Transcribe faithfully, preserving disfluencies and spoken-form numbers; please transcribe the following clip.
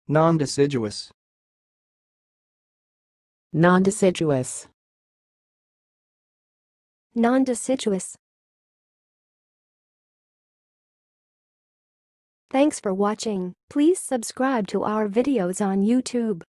nondeciduous, nondeciduous, nondeciduous. Thanks for watching. Please subscribe to our videos on YouTube.